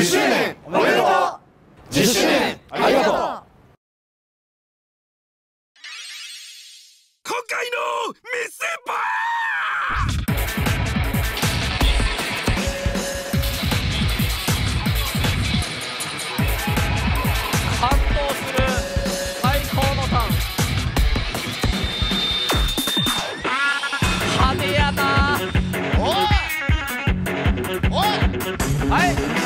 周年おめでとう。10周年ありがとう。 今回の見せ場感動する最高のターン。派手やな。 おいはい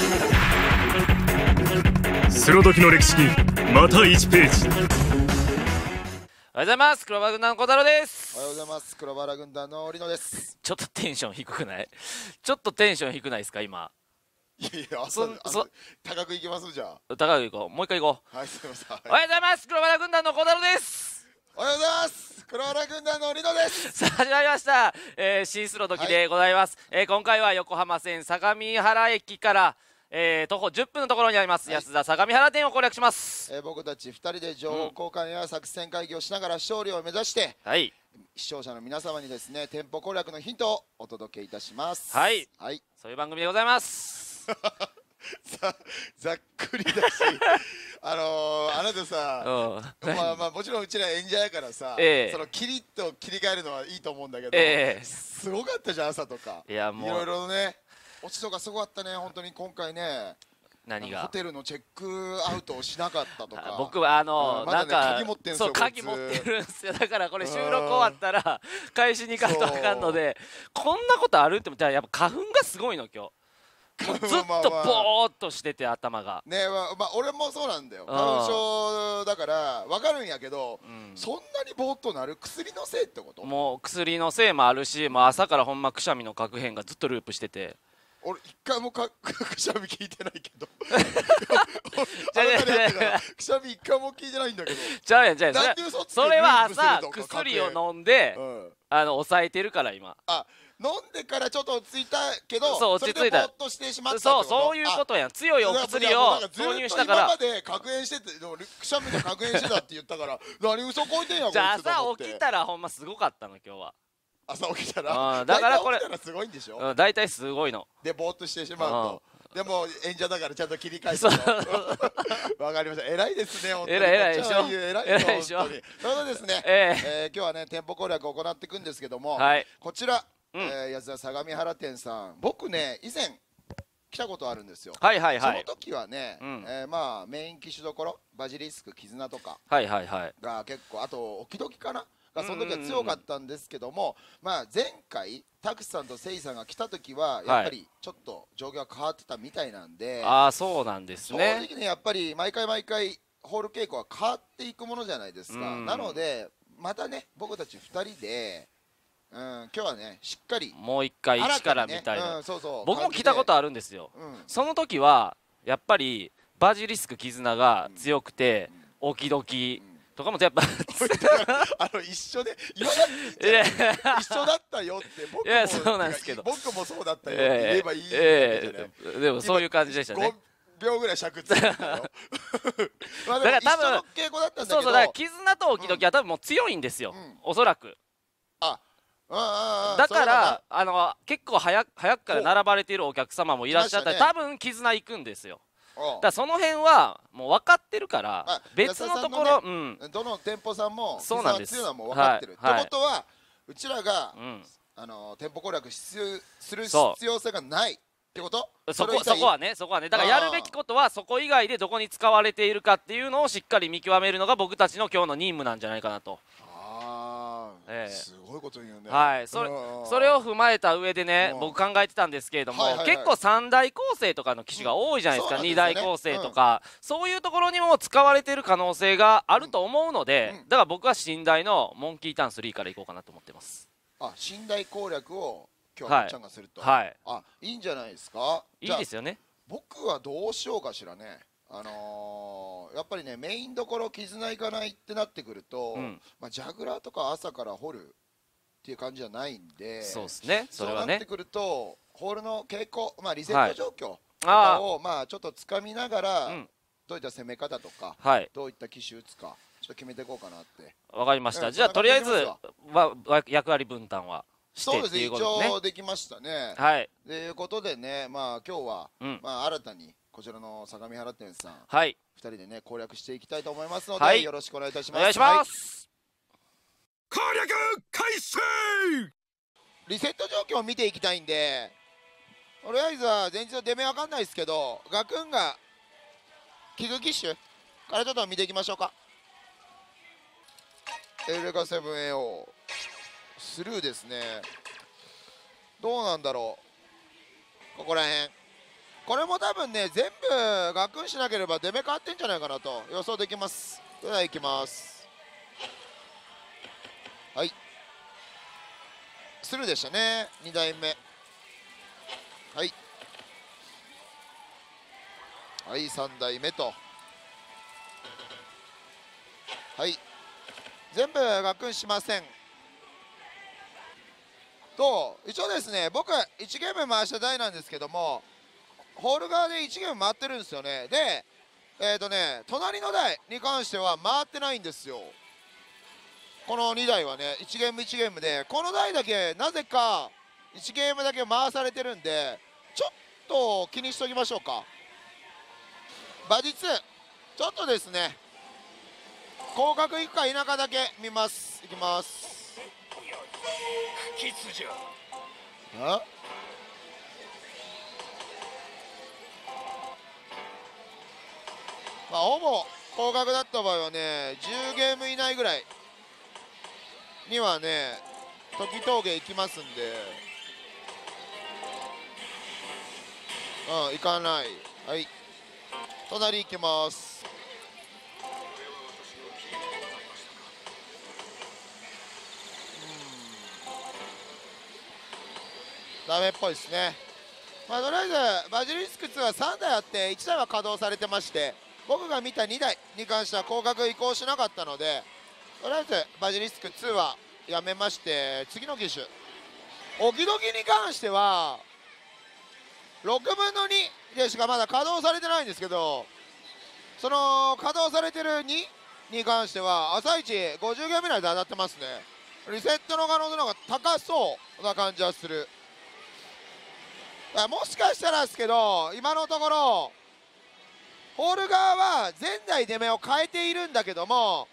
スロ時の歴史にまた1ページ。 おはようございます。黒羽軍団の小太郎です。 おはようございます。黒バラ軍団の織野です。 ちょっとテンション低くない？ちょっとテンション低くないですか今？ いやいや、高くいきますじゃあ。 高くいこう。もう一回いこう。 はい、すみません。 おはようございます。黒羽軍団の小太郎です。 おはようございます。黒バラ軍団の織野です。 さあ始まりました、新スロ時でございます、今回は横浜線相模原駅から、徒歩10分のところにあります、安田相模原店を攻略します。 僕たち2人で情報交換や作戦会議をしながら勝利を目指して、 はい視聴者の皆様にですね、店舗攻略のヒントをお届けいたします。 はい、 はい、 そういう番組でございますざっくりだしあなたさ、まあもちろんうちら演者やからさ、そのキリッと切り替えるのはいいと思うんだけど、すごかったじゃん朝とか。 いやもういろいろね、落ちとかすごかったね本当に今回ね。 何がホテルのチェックアウトをしなかったとか。 僕はまだねなんか鍵持ってんすよ。 そう鍵持ってるんですよ。だからこれ収録終わったら返しに行かんとあかんので、こんなことあるって思ったらやっぱ花粉がすごいの今日。もうずっとボーっとしてて頭がね。まあ俺もそうなんだよ。花粉症だから分かるんやけど、そんなにボーっとなる薬のせいってこと？ もう薬のせいもあるし、もう朝からほんまくしゃみの確変がずっとループしてて、 俺一回もくしゃみ聞いてないけどじゃあくしゃみ一回も聞いてないんだけど。 じゃあやんじゃあなんで嘘つけそれは朝ループするとか薬を飲んで抑えてるから今。 飲んでからちょっと落ち着いたけど、 そう落ち着いた、 それでぼーっとしてしまったってこと？ そういうことやん。強いお薬を投入したから。 今まで確変してて、くしゃみで確変してたって言ったから何嘘こいてんやこいつじゃあと思って。 朝起きたらほんますごかったの今日は。 朝起きたらだからこれ大体起きたらすごいんでしょ。 大体すごいのでぼーっとしてしまうと。でも演者だからちゃんと切り替えてわかりました。偉いですね本当に。 偉いでしょ。 偉いでしょ。それでですね、今日はね店舗攻略を行っていくんですけども、こちら安田相模原店さん、僕ね以前来たことあるんですよ。その時はね、まあメイン機種どころバジリスク絆とかが結構、あとオキドキかながその時は強かったんですけども、まあ前回タクさんとセイさんが来た時はやっぱりちょっと状況が変わってたみたいなんで、 そうなんですね。 正直ねやっぱり毎回ホール稽古は変わっていくものじゃないですか。なのでまたね僕たち2人で今日はねしっかりもう一回一からみたいな。僕も来たことあるんですよ。その時はやっぱりバジリスク絆が強くてオキドキとかもやっぱ一緒で言わない一緒だったよって僕もそうなんですけど、 僕もそうだったよって言えばいいわけじゃない。 でもそういう感じでしたね。 5秒ぐらい尺ついてたよ。だから多分稽古だったんだけど、 そうだから絆とオキドキは多分もう強いんですよおそらく。だから結構早くから並ばれているお客様もいらっしゃったら多分絆行くんですよ。だからその辺はもう分かってるから別のところ、 どの店舗さんもそうなんです。 強いのはもう分かってるってことは、うちらが店舗攻略する必要性がないってこと？ そこはねだからやるべきことはそこ以外でどこに使われているかっていうのをしっかり見極めるのが僕たちの今日の任務なんじゃないかなと。 すごいこと言うね。 それを踏まえた上でね僕考えてたんですけれども、結構3大構成とかの機種が多いじゃないですか。2大構成とかそういうところにも使われている可能性があると思うので、だから僕は寝台のモンキーターン3からいこうかなと思ってます。 寝台攻略を今日はまっちゃんがすると、いいんじゃないですか。 いいですよね。 僕はどうしようかしらね。やっぱりねメインどころ絆いかないってなってくると、ジャグラーとか朝から掘るっていう感じじゃないんで、 そうですね。それはね。 そうなってくるとホールの傾向、リセット状況とかをちょっとつかみながら、どういった攻め方とか、どういった機種打つかちょっと決めていこうかなって。 わかりました。じゃあとりあえず役割分担はしてっていうことね。一応できましたね。 はい。 ということでね、まあ今日は、まあ新たにこちらの相模原店さん、 はい、 2人でね攻略していきたいと思いますので、よろしくお願いいたします。 お願いします。 攻略開始。 リセット状況を見ていきたいんで、とりあえずは前日の出目わかんないですけど、ガクンがキグキッシュからちょっと見ていきましょうか。エルレカ 7AO スルーですね。どうなんだろう、ここら辺。これも多分ね、全部ガクンしなければ出目変わってんじゃないかなと予想できます。ではいきます。はい、スルーでしたね。2台目、はいはい、3台目と、はい、全部ガクンしませんと。一応ですね、僕1ゲーム回した台なんですけども、ホール側で1ゲーム回ってるんですよね。で隣の台に関しては回ってないんですよ。この2台はね、1ゲーム1ゲームで、この台だけなぜか1ゲームだけ回されてるんで、ちょっと気にしときましょうか。馬術ちょっとですね、広角いくか否かだけ見ます。いきます。まあほぼ広角だった場合はね、10ゲーム以内ぐらいにはね時峠行きますんで、行かない。はい、隣行きます。ダメっぽいですね。まあとりあえずバジリスク2は3台あって1台は稼働されてまして、僕が見た2台に関しては広角移行しなかったので、とりあえずバジリスク2はやめまして、次の機種オキドキに関しては6分の2でしかまだ稼働されてないんですけど、その稼働されてる2に関しては朝一50ゲーム内で当たってますね。リセットの可能性の方が高そうな感じはする。もしかしたらですけど、今のところホール側は前台出目を変えているんだけども、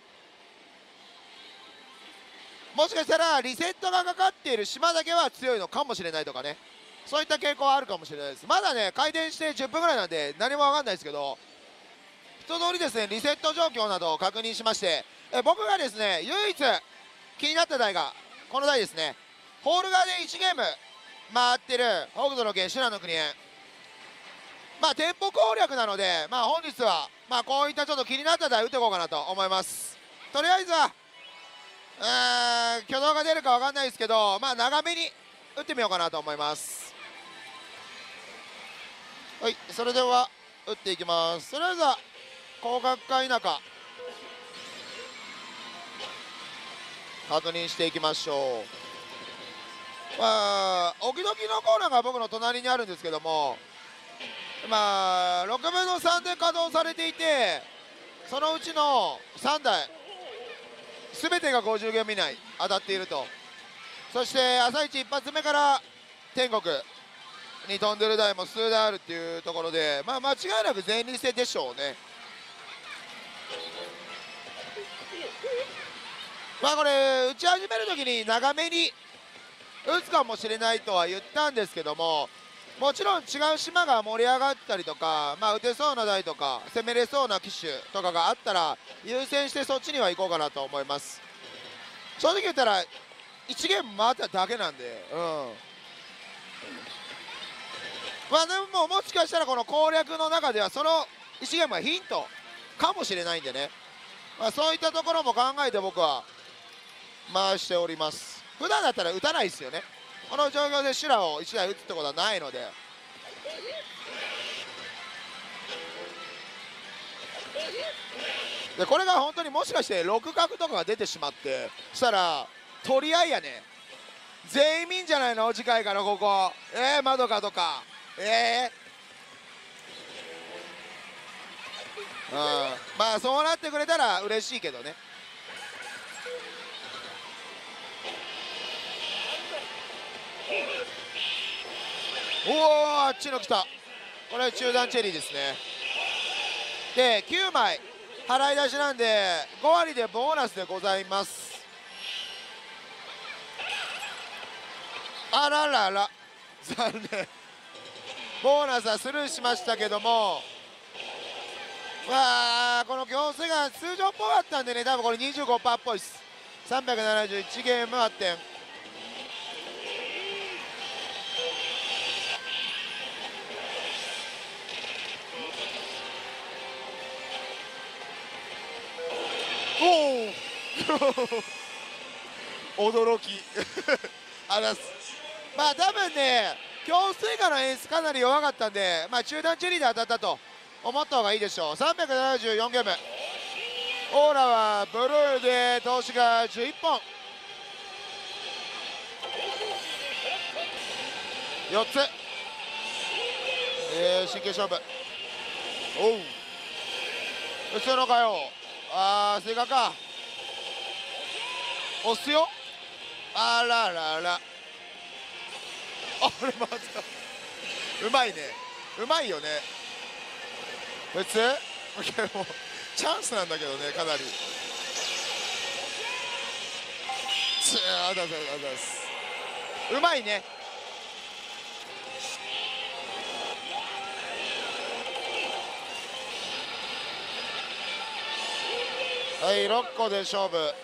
もしかしたらリセットがかかっている島だけは強いのかもしれないとかね、そういった傾向はあるかもしれないです。まだね開店して10分ぐらいなんで何も分かんないですけど、一通りですねリセット状況などを確認しまして、僕がですね唯一気になった台がこの台ですね。ホール側で1ゲーム回ってる北斗の拳修羅の国編、まあ店舗攻略なので、まあ本日はまあこういったちょっと気になった台打っていこうかなと思います。とりあえずは挙動が出るか分かんないですけど、まあ長めに打ってみようかなと思います。はい、それでは打っていきます。とりあえずは広角か否か確認していきましょう。まあオキドキのコーナーが僕の隣にあるんですけども、まあ6分の3で稼働されていて、そのうちの3台全てが50ゲーム以内当たっていると。そして朝一一発目から天国に飛んでる台も数台あるっていうところで、まあ間違いなく全リセでしょうね。まあこれ打ち始める時に長めに打つかもしれないとは言ったんですけども、もちろん違う島が盛り上がったりとか、まあ打てそうな台とか攻めれそうな機種とかがあったら優先してそっちには行こうかなと思います。正直言ったら1ゲーム回っただけなんで、まあでももしかしたらこの攻略の中ではその1ゲームはヒントかもしれないんでね、まあ、そういったところも考えて僕は回しております。普段だったら打たないですよね。この状況で修羅を1台打つってことはないので、これが本当にもしかして6角とかが出てしまって、そしたら取り合いやね。全員見んじゃないの次回からここ。窓かとかまあそうなってくれたら嬉しいけどね。 おお、あっちの来た。これ中段チェリーですね。で9枚払い出しなんで5割でボーナスでございます。あららら、残念。ボーナスはスルーしましたけども、まあこの強制が通常っぽかったんでね、多分これ 25% っぽいです。371ゲーム8点。おお驚きあざす。まあ多分ね強制下の演出かなり弱かったんで、まあ中段チェリーで当たったと思った方がいいでしょう。374ゲーム、オーラはブルーで投資が11本、4つ、真剣勝負。おう打つのかよ。あー、正確か。押すよ。あららら、あれまたうまいね、うまいよね。別もうチャンスなんだけどね、かなり。あだす、うまいね。はい、6個で勝負。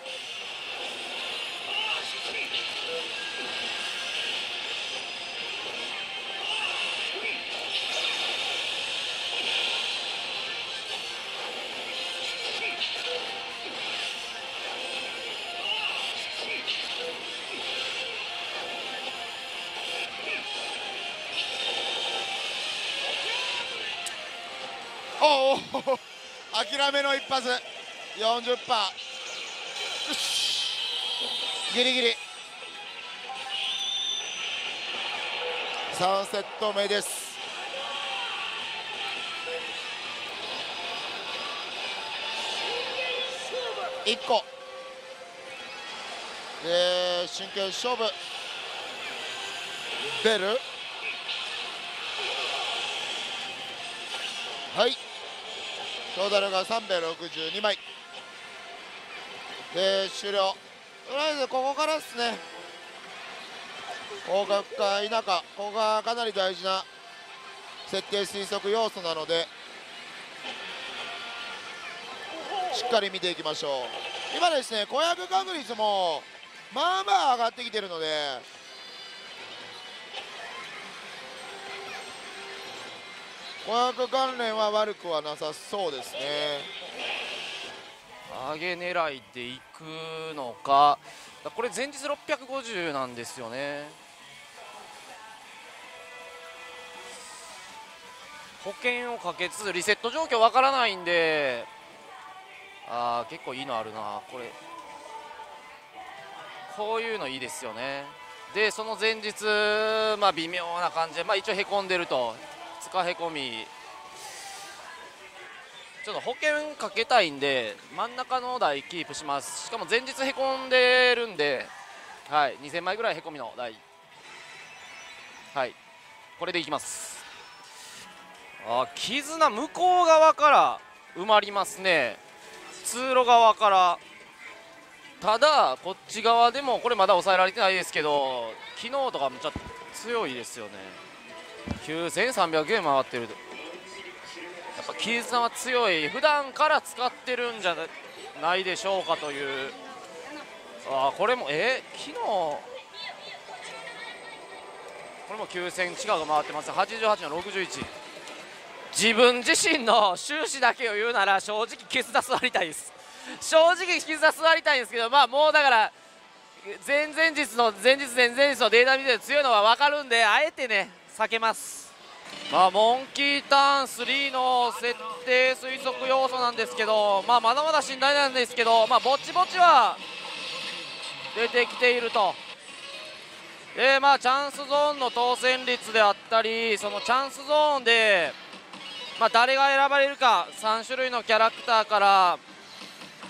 おお諦めの一発 40%、 ギリギリ3セット目です。1個で真剣勝負。ベル、はい、トータルが362枚で終了。とりあえずここからですね、合格か否か、ここがかなり大事な設定推測要素なのでしっかり見ていきましょう。今ですね、公約確率もまあまあ上がってきてるので、公約関連は悪くはなさそうですね。 上げ狙いでいくのか、これ前日650なんですよね。保険をかけつつリセット状況わからないんで、結構いいのあるなこれ。こういうのいいですよね。でその前日、微妙な感じで、一応へこんでると、2日へこみ、ちょっと保険かけたいんで真ん中の台キープします。しかも前日へこんでるんで、はい、2000枚ぐらいへこみの台、はい、これでいきます。絆向こう側から埋まりますね、通路側から。ただこっち側でもこれまだ抑えられてないですけど、昨日とかめっちゃ強いですよね。9300ゲーム回ってる。やっぱ絆は強い、普段から使ってるんじゃないでしょうかという。これも昨日これも9000近く回ってます。88の61。自分自身の収支だけを言うなら正直絆座りたいです。正直絆座りたいんですけど、もうだから前々日の前々日のデータ見て強いのは分かるんで、あえてね避けます。モンキーターン3の設定推測要素なんですけど、まだまだ信頼なんですけど、ぼちぼちは出てきていると。でチャンスゾーンの当選率であったり、そのチャンスゾーンで、誰が選ばれるか、3種類のキャラクターから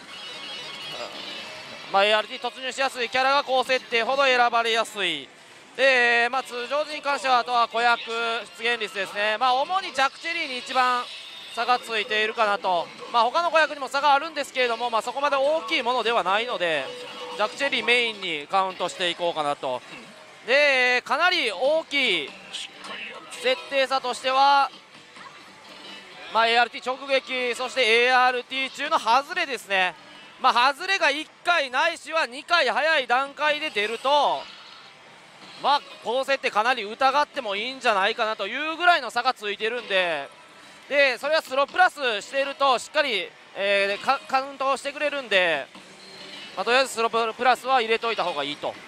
、ART 突入しやすいキャラが高設定ほど選ばれやすい。 で、通常時に関してはあとは子役出現率ですね。主にジャック・チェリーに一番差がついているかなと。他の子役にも差があるんですけれども、そこまで大きいものではないのでジャック・チェリーメインにカウントしていこうかなと。で、かなり大きい設定差としては、ART 直撃、そして ART 中の外れですね。外れが1回ないしは2回早い段階で出ると、この設定かなり疑ってもいいんじゃないかなというぐらいの差がついてるんで、それはスロープラスしているとしっかり、カウントをしてくれるんで、とりあえずスロープラスは入れといた方がいいと。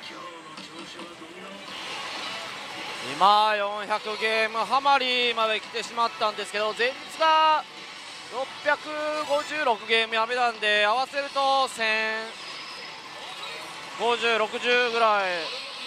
今400ゲームハマりまで来てしまったんですけど、前日が656ゲームやめたんで、合わせると1050、60ぐらい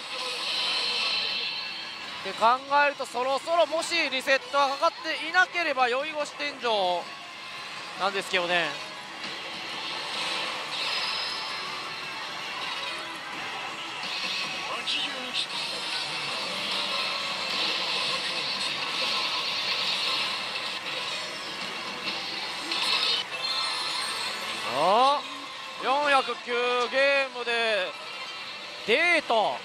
って考えると、そろそろもしリセットがかかっていなければ酔い越し天井なんですけどね。409ゲームでデート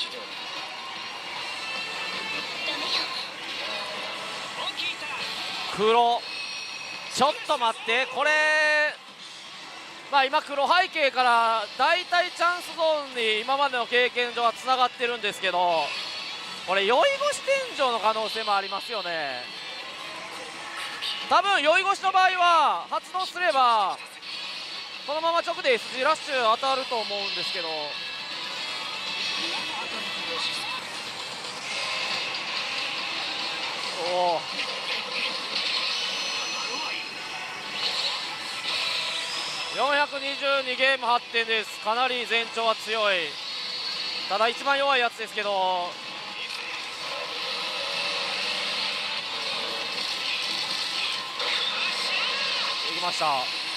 黒、ちょっと待って、これ今黒背景からだいたいチャンスゾーンに今までの経験上はつながってるんですけど、これ酔い越し天井の可能性もありますよね。多分酔い越しの場合は発動すればこのまま直で SG ラッシュ当たると思うんですけど、422ゲーム8点です。かなり前兆は強い。ただ一番弱いやつですけど、いきました。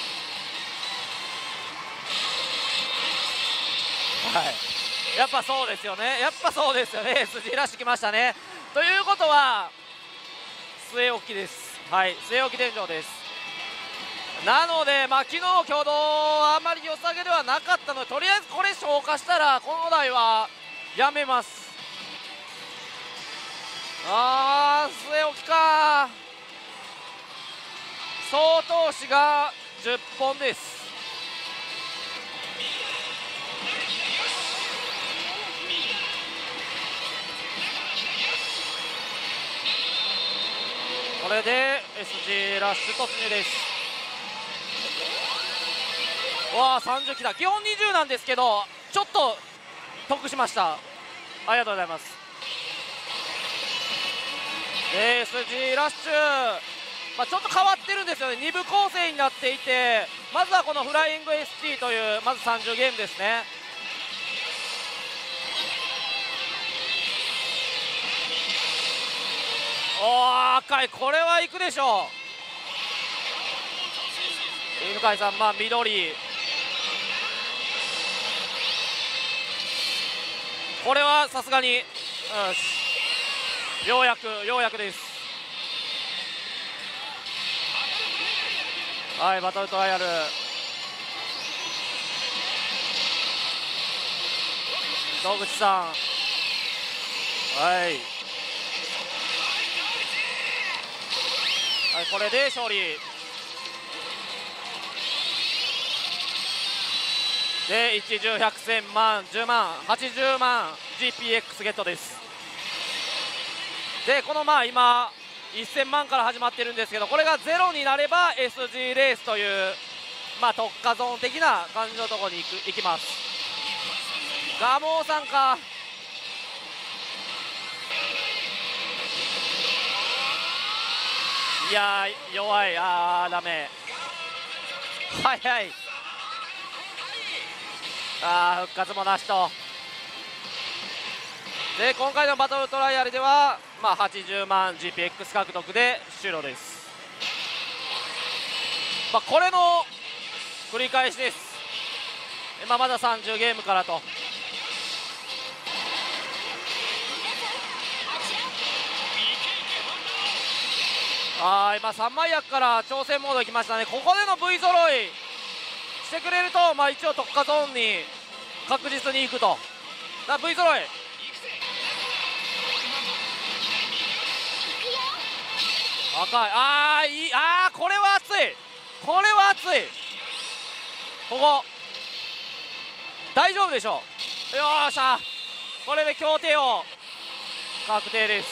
やっぱそうですよね、SG ラッシュきましたね。ということは据え置きです。据え置き天井です。なので、昨日挙動はあまり良さげではなかったので、とりあえずこれ消化したらこの台はやめます。据え置きか。総投資が10本です。これで SG ラッシュ突入です。30来た。基本20なんですけどちょっと得しました。ありがとうございます。SG ラッシュ、ちょっと変わってるんですよね。2部構成になっていて、まずはこのフライング ST というまず30ゲームですね。赤い、これはいくでしょう。犬飼さん、緑、これはさすがに、ようやくです。バトルトライアル、野口さん、これで勝利で、1、10、100、1000万、10万、80万 GPX ゲットです。で、この今1000万から始まってるんですけど、これがゼロになれば SG レースという特化ゾーン的な感じのところに行きます。ガモーさんか。いやー、弱い。ダメ。早い。復活もなしと。で、今回のバトルトライアルでは、80万 GPX 獲得で終了です。これの繰り返しです。まだ30ゲームからと。 今3枚役から挑戦モードいきましたね。ここでの V 揃いしてくれると、一応特化ゾーンに確実に行くと。だ V 揃い赤い、いい、これは熱い、これは熱い。ここ大丈夫でしょう。よっしゃ、これで協定を確定です。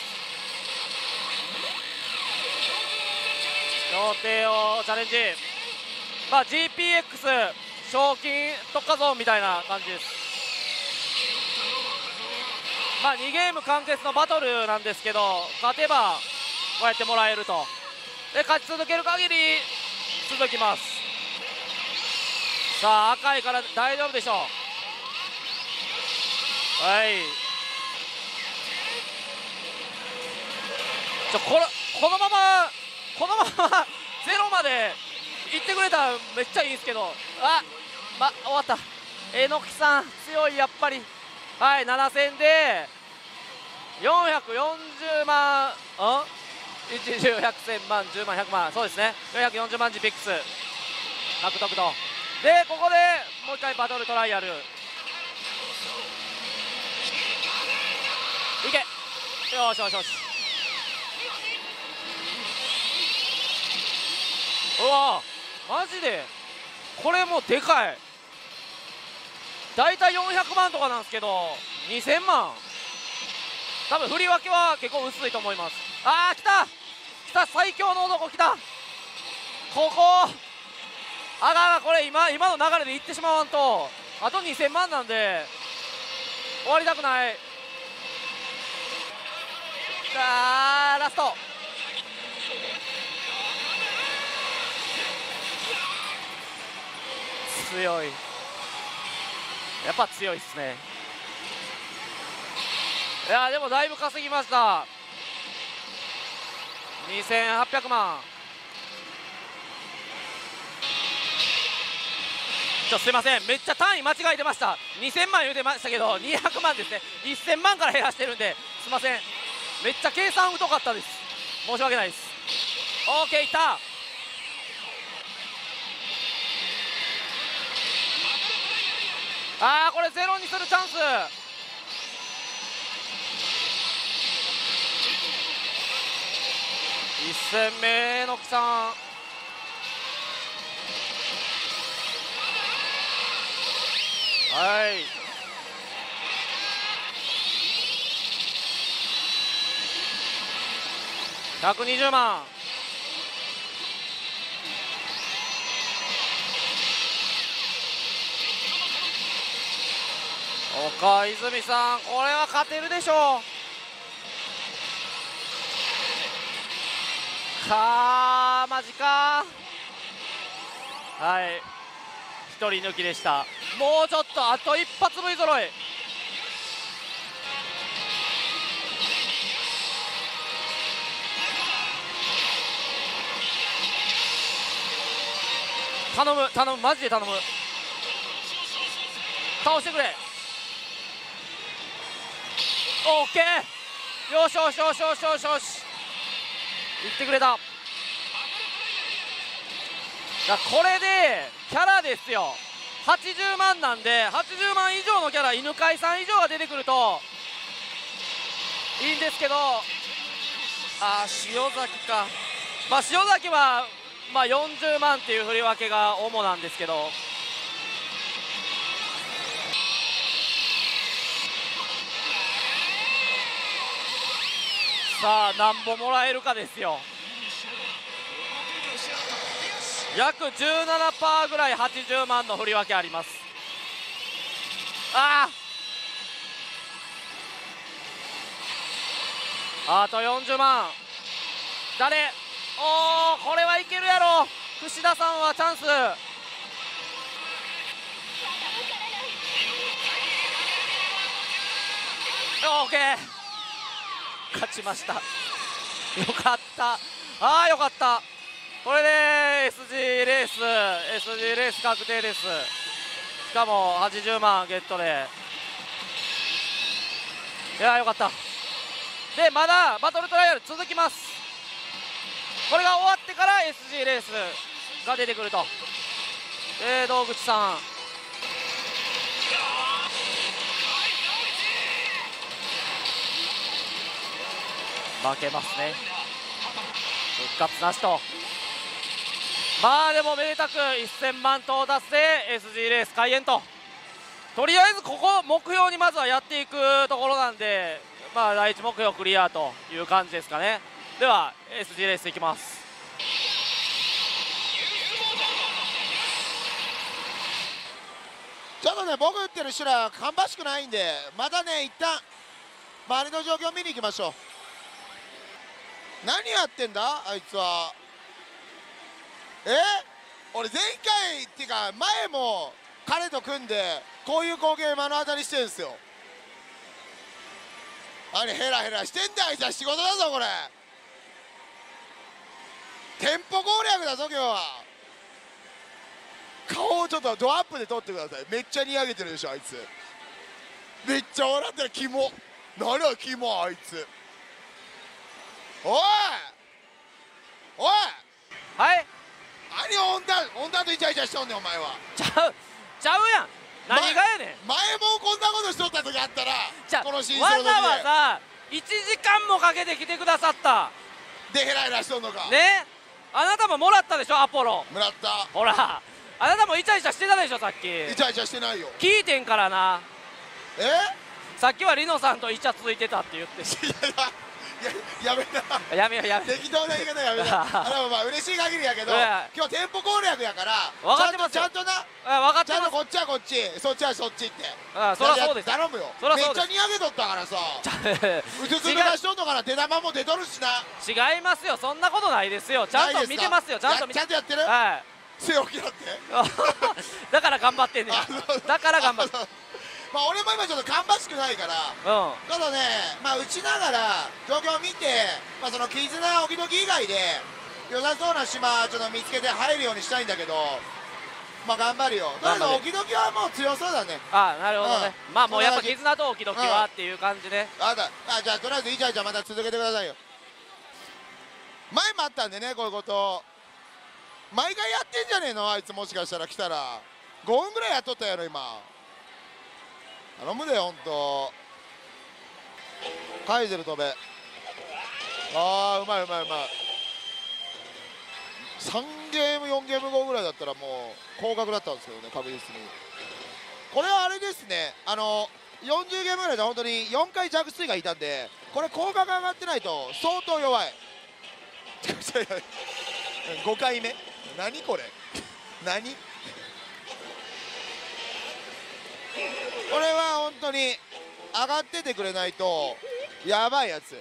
協定をチャレンジ、GPX 賞金特化ゾーンみたいな感じです。2ゲーム完結のバトルなんですけど、勝てばこうやってもらえると。で勝ち続ける限り続きます。さあ赤いから大丈夫でしょう。はい、このままゼロまで行ってくれたらめっちゃいいんですけど、終わった。えのきさん強い、やっぱり。はい、7戦で440万、1、10、100、1000万、10万、100万、そうですね、440万 GPX 獲得と。でここでもう一回バトルトライアルいけ、よしよしよし。うわマジでこれもうでかい。だいたい400万とかなんですけど2000万、多分振り分けは結構薄いと思います。来た最強の男来た。こここれ今の流れでいってしまわんとあと2000万なんで終わりたくない。ラスト強い、やっぱ強いっすね。いやでもだいぶ稼ぎました。2800万。すいません、めっちゃ単位間違えてました。2000万言うてましたけど200万ですね。1000万から減らしてるんですいません、めっちゃ計算疎かったです。申し訳ないです。 OK いった。これゼロにするチャンス。1戦目の木さん、はい120万。岡泉さん、これは勝てるでしょう。マジか。はい、1人抜きでした。もうちょっと、あと一発 V 揃い。頼む頼む、マジで頼む。倒してくれ。オッケー、よしよしよしよしよしよし、言ってくれた。これでキャラですよ、80万なんで、80万以上のキャラ、犬飼さん以上が出てくるといいんですけど、塩崎か。塩崎は40万っていう振り分けが主なんですけど、さあなんぼもらえるかですよ。約 17% ぐらい80万の振り分けあります。あと40万。誰？これはいけるやろ。串田さんはチャンス。オーケー、勝ちました。よかった。よかった。これで SG レース確定です。しかも80万ゲットで、いやよかった。でまだバトルトライアル続きます。 これが終わってから SG レースが出てくると。道口さん負けますね。復活なしと。まあでもめでたく1000万到達で SG レース開演と。とりあえずここ目標にまずはやっていくところなんで、まあ第一目標クリアという感じですかね。では SG レースいきます。 ちょっとね、僕打ってる修羅芳しくないんで、またね一旦周りの状況を見に行きましょう。何やってんだあいつは。俺前回っていうか前も彼と組んでこういう光景目の当たりしてるんですよ。何ヘラヘラしてんだ。あいつは仕事だぞこれ。テンポ攻略だぞ今日は。顔をちょっとドアップで撮ってください。めっちゃにやげてるでしょあいつ。めっちゃ笑ってる。キモ。何やキモあいつ。おいおい、 はい、 何女とイチャイチャしとんねんお前は。 ちゃうやん。何がやねん。 前もこんなことしとった時あったら、この真相の時でわざわざ1時間もかけて来てくださったでヘラヘラしとんのかね。あなたももらったでしょアポロ。 もらった。 ほらあなたもイチャイチャしてたでしょさっき。 イチャイチャしてないよ。 聞いてんからな。さっきはリノさんとイチャついてたって言ってやめな。やめよやめ。適当な言い方やめな。まあ嬉しい限りやけど、今日店舗攻略やから。 分かってますよ。 ちゃんとな。 分かってます。ちゃんとこっちはこっち、そっちはそっちって。 そりゃそうです。 頼むよ。めっちゃにやげとったからさ。うつつ抜かしとんのから出玉も出とるしな。 違いますよ。そんなことないですよ。ちゃんと見てますよ。ちゃんとやってる。はい。背置きだって。 だから頑張ってんねん。だから頑張って。 まあ俺も今ちょっと芳しくないから、ただね、まあ打ちながら状況を見て、まあその絆オキドキ以外で良さそうな島ちょっと見つけて入るようにしたいんだけど、まあ頑張るよ。とりあえずオキドキはもう強そうだね。 ああなるほどね。まあもうやっぱ絆とオキドキはっていう感じで。 じゃあとりあえずイチャイチャまた続けてくださいよ。前もあったんでねこういうこと。毎回やってんじゃねえのあいつ。もしかしたら来たら5分ぐらいやっとったやろ今。頼むでほんと。カイゼル飛べ。うまいうまいうまい。3ゲーム4ゲーム後ぐらいだったらもう高額だったんですけどね確実に。これはあれですね、40ゲームぐらいで本当に4回弱水がいたんで、これ高額上がってないと相当弱い。5回目何これ何これは本当に上がっててくれないとやばいやつ。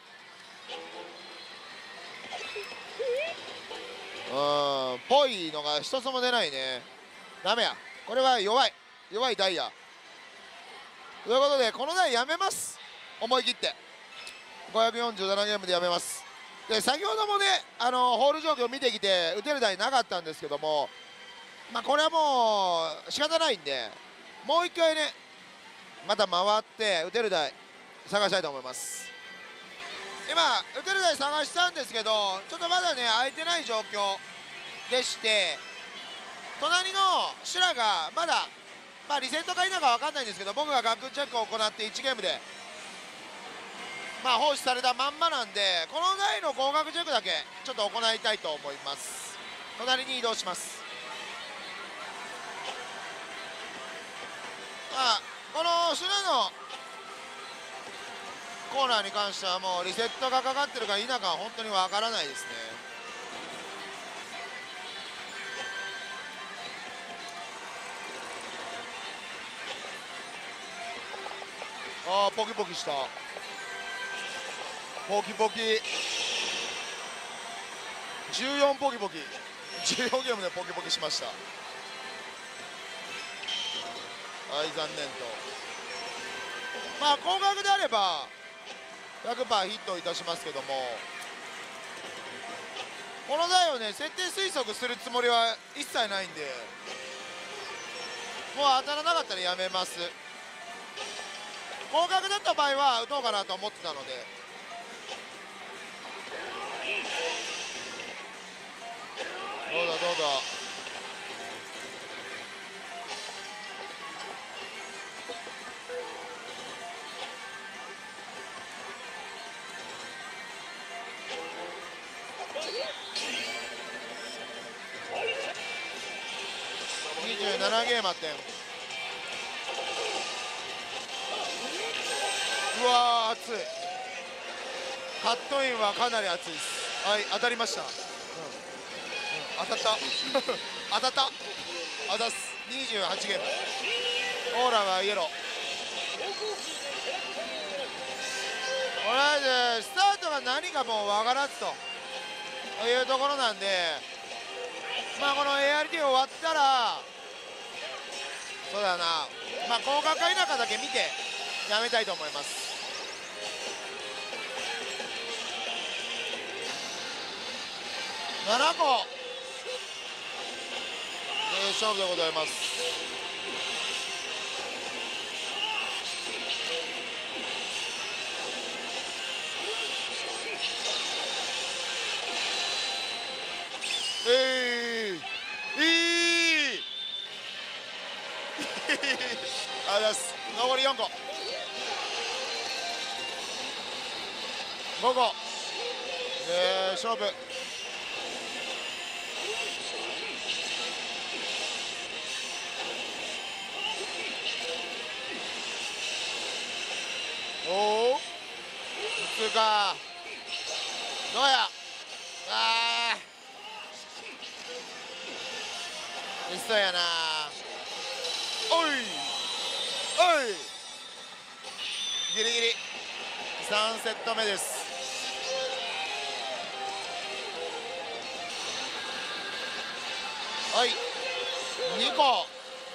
ぽいのが一つも出ないね。ダメや。これは弱いダイヤということでこの台やめます。思い切って547ゲームでやめます。で先ほどもねホール状況見てきて打てる台なかったんですけども、まあこれはもう仕方ないんでもう一回ねまた回って打てる台探したいと思います。今打てる台探したんですけどちょっとまだね空いてない状況でして、隣の修羅がまだ、まあ、リセットか否か分かんないんですけど僕がガックチェックを行って1ゲームでまあ放置されたまんまなんで、この台の合格チェックだけちょっと行いたいと思います。隣に移動します。この修羅のコーナーに関してはもうリセットがかかってるか否かは本当にわからないですね。ポキポキした。ポキポキ14ポキポキ14ゲームでポキポキしました。はい残念と。まあ高額であれば 100% ヒットいたしますけども、この台をね設定推測するつもりは一切ないんで、もう当たらなかったらやめます。高額だった場合は打とうかなと思ってたので。 ど。27ゲーム点。うわー熱い。カットインはかなり熱いです。はい、当たりました。当たった当たった。あざす。28ゲーム。オーラはイエロー。とりあえずスタートが何かもう分からずというところなんで、まあこの ART 終わったら、そうだな、まあ合格か否かだけ見てやめたいと思います。7個勝負でございます。ありがとうございます。残り4個、5個、勝負。おお、普通か。どうや。あー、嘘やな。おいおい、ギリギリ3セット目です。はい、2個。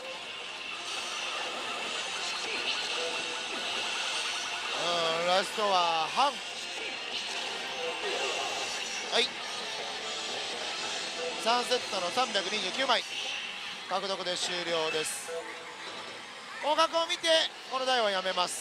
ラストは半。はい、3セットの329枚獲得で終了です。合格を見てこの台はやめます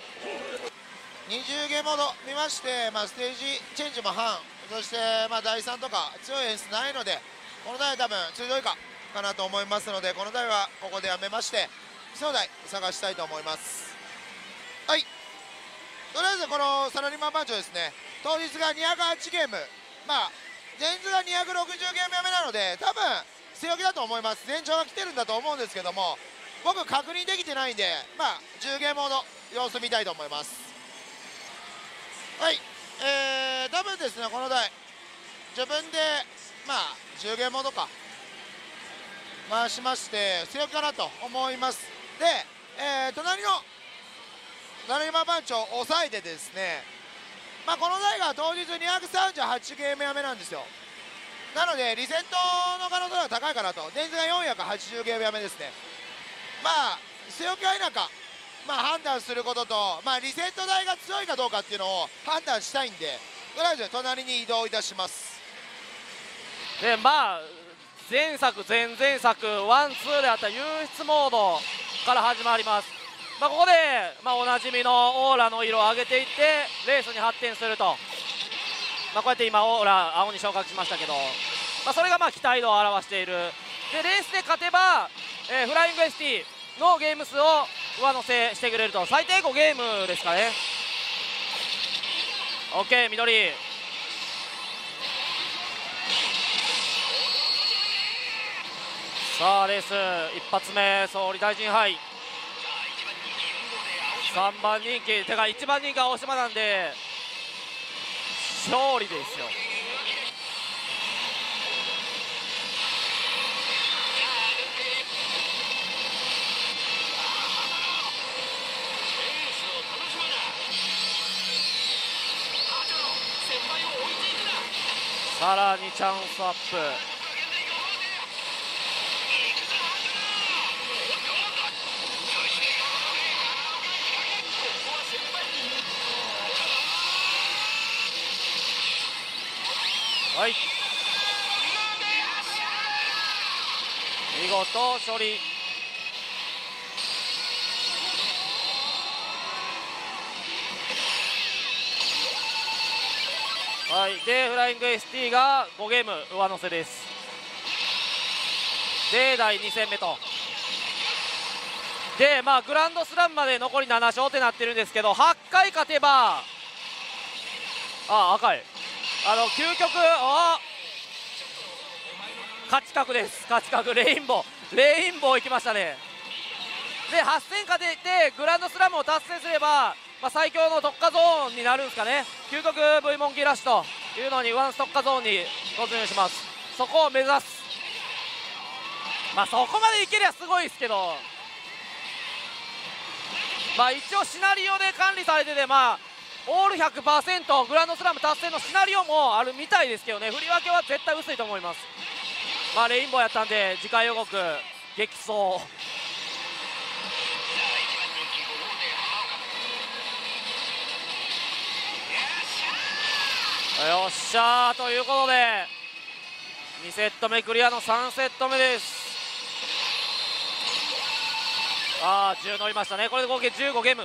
。20ゲームほど見まして、ステージチェンジも半、そして第3とか強い演出ないので、この台は多分強いかなと思いますので、この台はここでやめまして次の台探したいと思います。はい、とりあえずこのサラリーマン番長ですね、当日が208ゲーム、前日が260ゲームやめなので多分強気だと思います。前兆が来てるんだと思うんですけども、僕確認できてないんで、10ゲームほど様子見たいと思います。はい、多分ですね、この台自分で10ゲームほどか回しまして強気かなと思います。で、隣のサラリーマン番長を抑えてですね、この台が当日238ゲームやめなんですよ。なのでリセットの可能性が高いかなと。前日が480ゲームやめですね。強気は否か、判断することと、リセット台が強いかどうかっていうのを判断したいんで、とりあえず隣に移動いたします。 で前作前々作1、2であった優出モードから始まります。ここで、おなじみのオーラの色を上げていってレースに発展すると、こうやって今オーラ青に昇格しましたけど、それが期待度を表している。でレースで勝てば、フライング ST のゲーム数を上乗せしてくれると。最低5ゲームですかね。 OK、 緑。さあレース一発目、総理大臣杯3番人気、てか1番人気は大島なんで勝利ですよ。さらにチャンスアップ。はい、見事処理。はい、でフライング ST が5ゲーム上乗せです。 で第2戦目と。でまあグランドスラムまで残り7勝ってなってるんですけど、8回勝てば赤い究極勝ち確です。勝ち確レインボーいきましたね。で8戦勝ててグランドスラムを達成すれば、最強の特化ゾーンになるんですかね。究極 V モンキーラッシュというのにワンス特化ゾーンに突入します。そこを目指す。そこまでいけりゃすごいですけど、一応シナリオで管理されてて、オール 100% グランドスラム達成のシナリオもあるみたいですけどね。振り分けは絶対薄いと思います。レインボーやったんで次回予告激走。よっしゃーということで2セット目クリアの3セット目です。10乗りましたね。これで合計15ゲーム。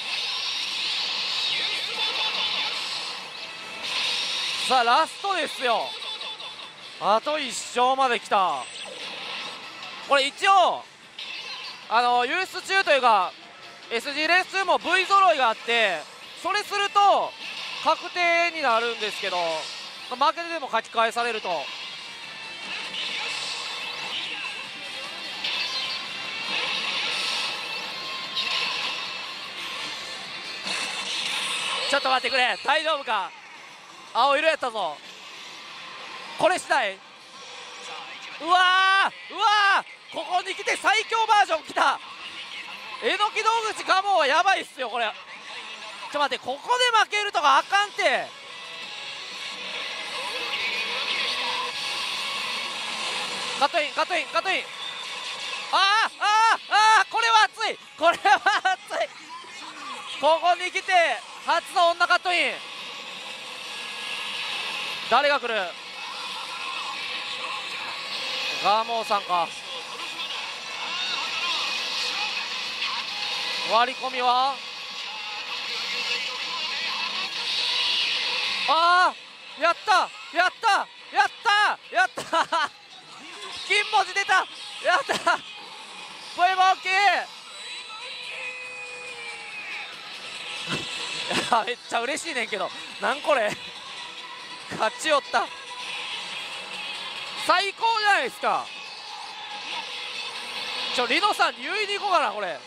さあラストですよ。あと1勝まで来た。これ一応ユース中というか SG レース中も V 揃いがあって、それすると確定になるんですけど、負けてでも書き換えされると。ちょっと待ってくれ、大丈夫か。青色やったぞ。これしたい。うわーここに来て最強バージョン来た。えのき道口ガモはやばいっすよこれ。ちょっと待って、ここで負けるとかあかんて。カットインこれは熱い。ここに来て初の女カットイン。誰が来る。ガーモーさんか。割り込みはやった金文字出た。やった声も大きいめっちゃ嬉しいねんけど、なんこれ勝ちよった。最高じゃないですか。リノさんに言いに行こうかな。これ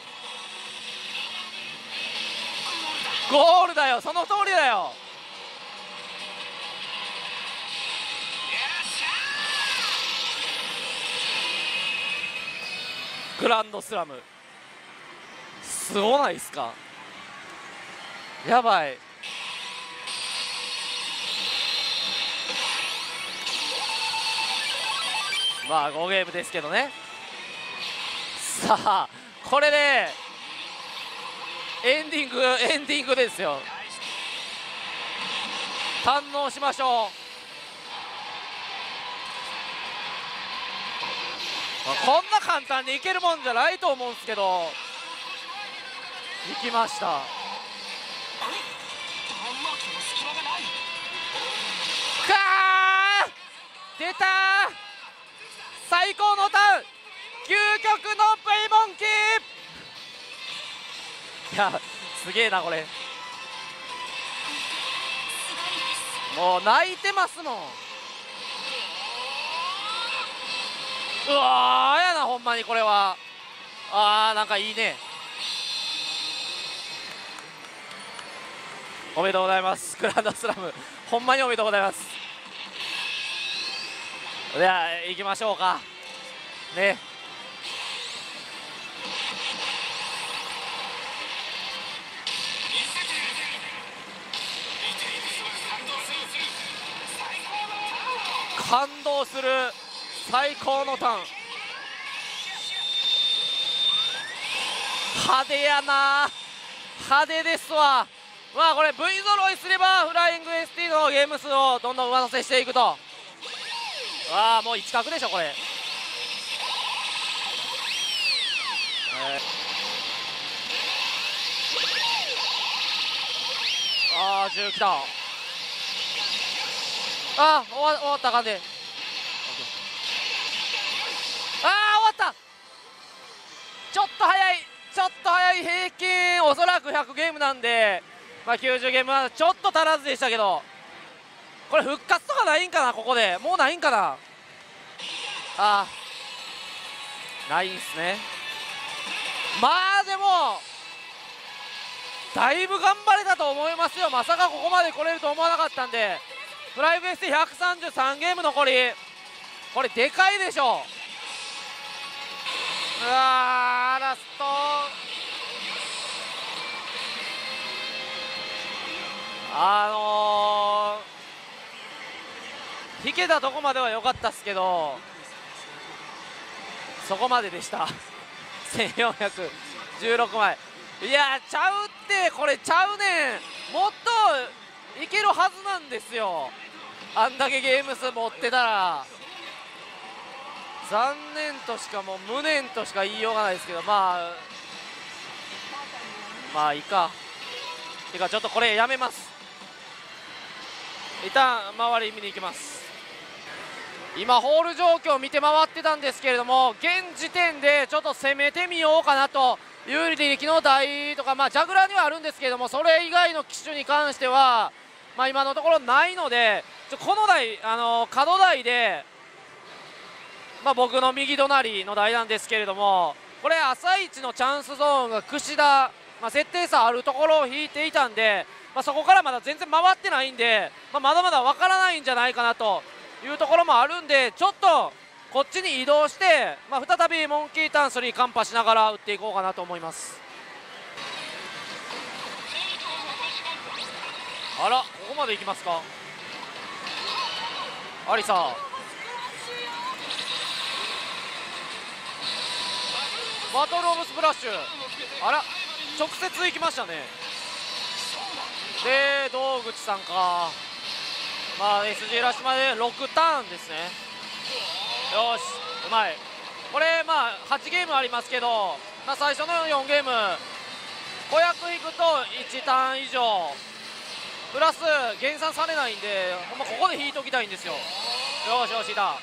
ゴールだよ、その通りだよ。グランドスラムすごないっすか。やばい。5ゲームですけどね。さあこれでエンディングですよ。堪能しましょう。こんな簡単にいけるもんじゃないと思うんですけど、いきました。出た最高のターン、究極の V モンキー。いやすげえなこれ。もう泣いてますもん。うわーやなほんまにこれは。なんかいいね。おめでとうございます。グランドスラムほんまにおめでとうございます。では行きましょうかね。感動する最高のターン。派手やな、派手ですわ。これ V 揃いすればフライング ST のゲーム数をどんどん上乗せしていくと。もう一角でしょこれ。10きた。終わったらあかんで。 平均おそらく100ゲームなんで、まあ、90ゲームはちょっと足らずでしたけど、これ復活とかないんかな、ここでもうないんかな。ああ、ないんすね。まあでもだいぶ頑張れたと思いますよ。まさかここまで来れると思わなかったんで。フライブ S で133ゲーム残り、これでかいでしょ。うわー、ラスト引けたとこまでは良かったっすけど、そこまででした1416枚。いやちゃうって、これちゃうねん。もっといけるはずなんですよ、あんだけゲーム数持ってたら。残念としかもう無念としか言いようがないですけど、まあいいか。てかちょっとこれやめます。一旦周り見に行きます。今ホール状況見て回ってたんですけれども、現時点でちょっと攻めてみようかなと。有利で力の台とか、まあジャグラーにはあるんですけれども、それ以外の機種に関してはまあ今のところないので、この台角台で、まあ僕の右隣の台なんですけれども、これ朝一のチャンスゾーンが櫛田、まあ、設定差あるところを引いていたんで、まあ、そこからまだ全然回ってないんで、まだまだ分からないんじゃないかなというところもあるんで、ちょっとこっちに移動して、まあ、再びモンキーターン3カンパしながら打っていこうかなと思います。あら、ここまで行きますか。アリサバトルオブスプラッシュ、あら直接行きましたね。で道口さんか。まあ SG ラッシュまで6ターンですね。よし、うまい。これまあ8ゲームありますけど、まあ、最初の4ゲーム500引くと1ターン以上プラス減算されないんで、ほんまここで引いときたいんですよ。よしよし、いた。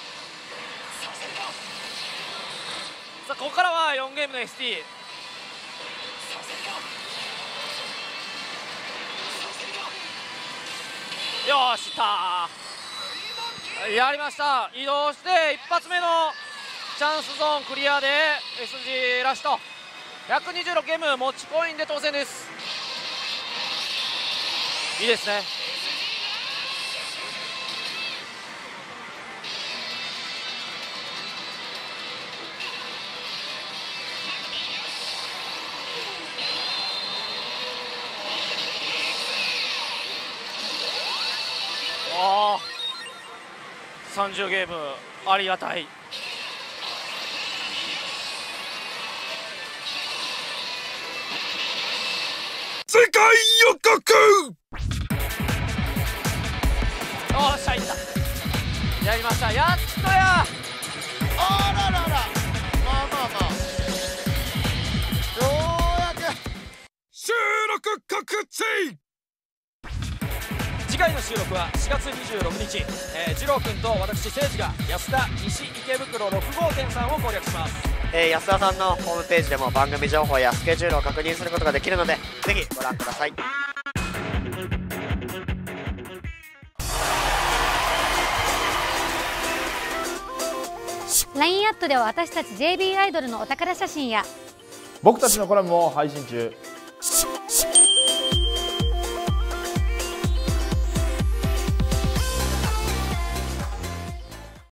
さあここからは4ゲームの ST。 よし、いったー、やりました。移動して一発目のチャンスゾーンクリアで SG ラッシュと126ゲーム持ちコインで当選です。いいですね。ああ、30ゲームありがたい。 世界予告。 よっしゃ、いった。やりました、やっとや。 あららら、まあまあまあ、ようやく収録告知。 次回の収録は4月26日、二郎君と私誠司が安田西池袋6号店さんを攻略します。 安田さんのホームページでも番組情報やスケジュールを確認することができるので、ぜひご覧ください。 LINE アットでは私たち JB アイドルのお宝写真や僕たちのコラムも配信中。